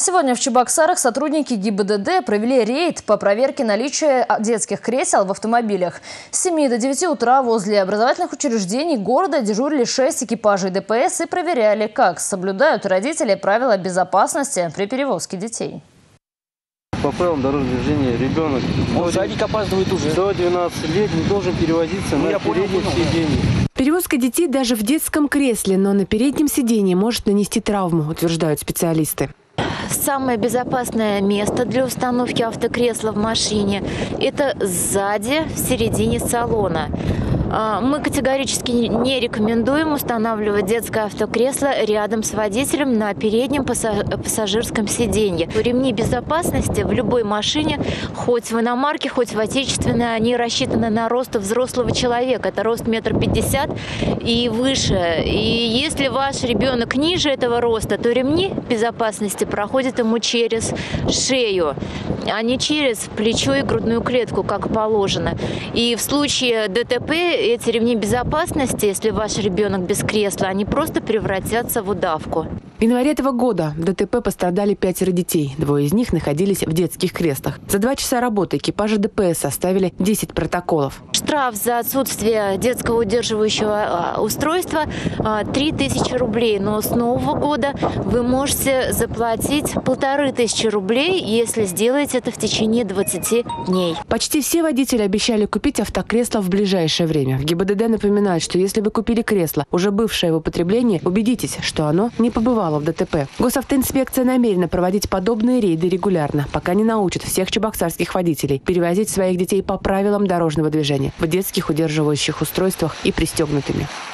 Сегодня в Чебоксарах сотрудники ГИБДД провели рейд по проверке наличия детских кресел в автомобилях. С 7 до 9 утра возле образовательных учреждений города дежурили 6 экипажей ДПС и проверяли, как соблюдают родители правила безопасности при перевозке детей. По правилам дорожного движения ребенок до 12 лет не должен перевозиться на переднем сиденье. Перевозка детей даже в детском кресле, но на переднем сиденье может нанести травму, утверждают специалисты. Самое безопасное место для установки автокресла в машине – это сзади, в середине салона. Мы категорически не рекомендуем устанавливать детское автокресло рядом с водителем на переднем пассажирском сиденье. Ремни безопасности в любой машине, хоть в иномарке, хоть в отечественной, они рассчитаны на рост взрослого человека. Это рост 1,50 м и выше. И если ваш ребенок ниже этого роста, то ремни безопасности проходят ему через шею, а не через плечо и грудную клетку, как положено. И в случае ДТП эти ремни безопасности, если ваш ребенок без кресла, они просто превратятся в удавку. В январе этого года в ДТП пострадали 5 детей. 2 из них находились в детских креслах. За 2 часа работы экипажи ДПС составили 10 протоколов. Штраф за отсутствие детского удерживающего устройства 3000 рублей. Но с Нового года вы можете заплатить 1500 рублей, если сделаете это в течение 20 дней. Почти все водители обещали купить автокресло в ближайшее время. В ГИБДД напоминают, что если вы купили кресло, уже бывшее в употреблении, убедитесь, что оно не побывало в ДТП. Госавтоинспекция намерена проводить подобные рейды регулярно, пока не научат всех чебоксарских водителей перевозить своих детей по правилам дорожного движения в детских удерживающих устройствах и пристегнутыми.